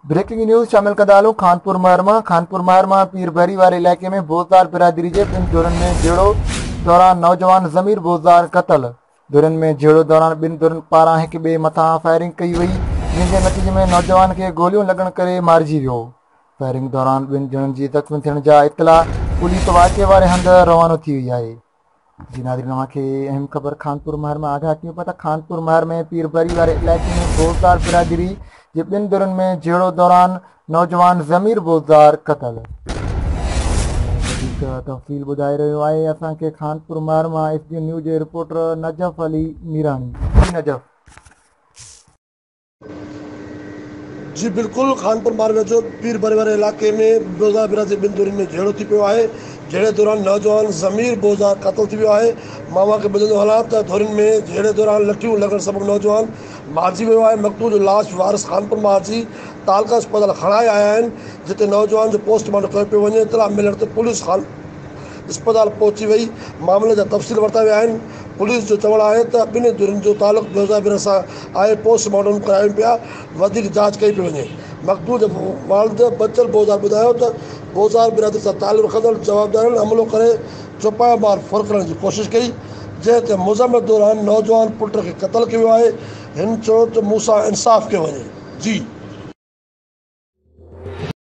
Breaking news शामिल कंदा हलूं। खानपुर महरमा पीर बहरी वारे इलाइक़े में बोज़दार बिरादरी जे ॿिनि धुरनि में झेड़ो दौरान नौजवान ज़मीर बोज़दार क़तल। धुरनि में झेड़ो दौरान ॿिनि धुरनि पारां हिक ॿिए मथां फायरिंग कई वई, जंहिंजे नतीजे में नौजवान खे गोलियूं लॻण करे मारिजी वियो। फायरिंग दौरान ॿिनि ॼणनि जी ज़ख़्मी थियण जा इतला पुलिस वाक़े वारे हंधि रवानो थी वई आहे। जी नाज़रीन, अव्हांखे अहम ख़बर खानपुर महरमा आगाह कयूं पिया त खानपुर महर में पीर बहरी वारे इलाइक़े में बोज़दार बिरादरी जे ॿिनि धुरनि में झेड़ो दौरान नौजवान ज़मीर बोज़दार क़तल। वधीक तफ़सील ॿुधाए रहियो आहे असांखे खानपुर महरमा SG न्यूज़ जे रिपोर्टर नजफ़ अली मीरानी। नजफ़ जी बिल्कुल, खानपुर महरमा जो पीर बहरी वारे इलाइक़े में बोज़दार बिरादरी ॿिनि धुरनि में झेड़ो थी पियो आहे। झेड़े दौरान नौजवान ज़मीर बोज़दार क़तल थी वियो आहे। मां खे ॿुधंदो हलां त धुरनि में झेड़े दौरान लठियूं लॻण सबबु नौजवान मारिजी वियो आहे। मक़तूल जो लाश वारिस खानपुर मां अची तालका अस्पताल खणाए आया आहिनि, जिते नौजवान जो पोस्टमार्टम कयो पियो वञे। इतला मिलण ते पुलिस अस्पताल पहुची वई, मामले जा तफ़सील वरिता विया आहिनि। पुलिस जो चवणु आहे त ॿिनि धुरनि जो तालुक़ु बोज़दार बिरादरी सां आहे। पोस्टमार्टम कराइनि पिया, वधीक जांच कई पई वञे। मक़तूल जो वालिद बचल बोज़दार ॿुधायो त बोज़दार बिरादरी सां तालुक़ु रखंदड़ जवाबदारनि हमलो करे चौपाया मार फुर करण जी कोशिशि कई, जंहिं ते मुज़म्मत दौरान नौजवान पुट खे क़तल कयो आहे। हिन चयो त मूंसां इंसाफ़ कयो वञे। जी